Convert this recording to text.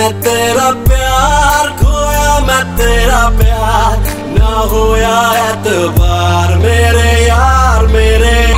मैं तेरा प्यार खोया, मैं तेरा प्यार ना होया एतबार मेरे यार मेरे